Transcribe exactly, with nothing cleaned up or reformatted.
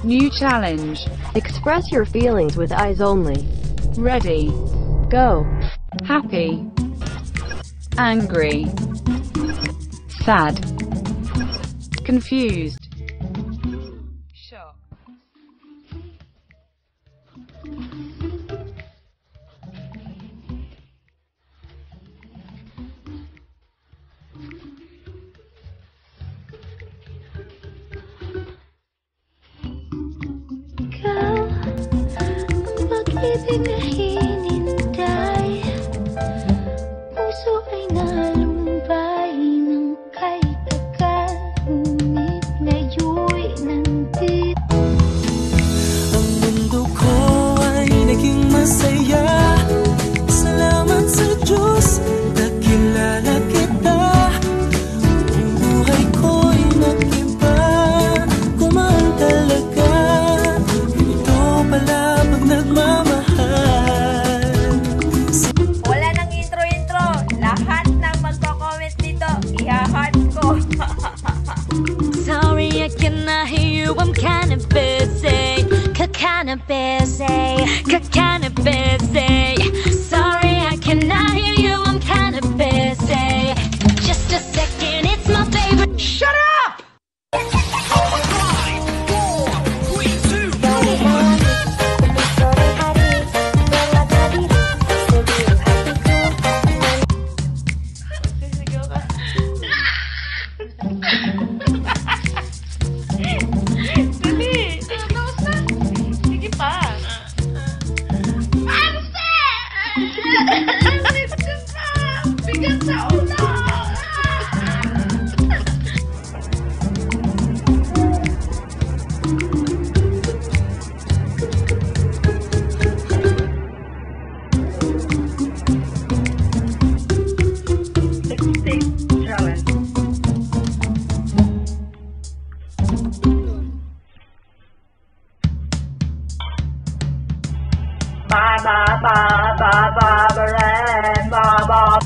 New challenge. Express your feelings with eyes only. Ready. Go. Happy. Angry. Sad. Confused. Shocked. Pag-ibig na hinintay, puso ay nalumbay ng kay tagal, ngunit ngayon'y nandito. Ang mundo ko ay naging masaya. Salamat sa Diyos, nakilala kita. Ang buhay ko'y nag-iba, kumaan talaga. Ito pala pag nagmamahal. Wala nang intro-intro. Lahat ng magko-comment dito, iha-heart ko. Sorry, I cannot hear you, I'm kinda busy. Kinda busy, kinda busy. Sorry, I cannot hear you, I'm kinda busy. Just a second, it's my favorite. Shut up! Dali! Tapos na! Sige pa! Anse! Bigat ka pa! Bigat sa ulo! sixty-six challenge. Ba ba ba ba ba ba ba ba